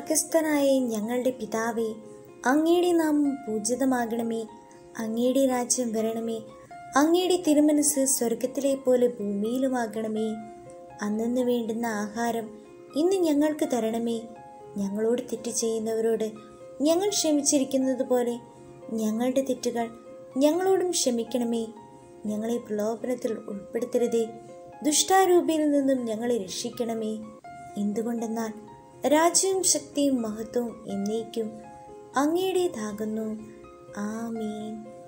സ്വർഗസ്ഥനായ ഞങ്ങളുടെ പിതാവേ, അങ്ങയുടെ നാമം പൂജിതമാകണമേ. അങ്ങയുടെ രാജ്യം വരണമേ. അങ്ങയുടെ തിരുമനസ് സ്വർഗത്തിലെ പോലെ ഭൂമിയിലുമാകണമേ. അന്നന്ന് വേണ്ടുന്ന ആഹാരം ഇന്ന് ഞങ്ങൾക്ക് തരണമേ. ഞങ്ങളോട് തെറ്റ് ചെയ്യുന്നവരോട് ഞങ്ങൾ ക്ഷമിച്ചിരിക്കുന്നത് പോലെ ഞങ്ങളുടെ തെറ്റുകൾ ഞങ്ങളോടും ക്ഷമിക്കണമേ. ഞങ്ങളെ പ്രലോഭനത്തിൽ ഉൾപ്പെടുത്തരുതേ, ദുഷ്ടാരൂപിയിൽ നിന്നും ഞങ്ങളെ രക്ഷിക്കണമേ. എന്തുകൊണ്ടെന്നാൽ രാജ്യവും ശക്തിയും മഹത്വവും എന്നേക്കും അങ്ങയുടേതാകുന്നു. ആമേൻ.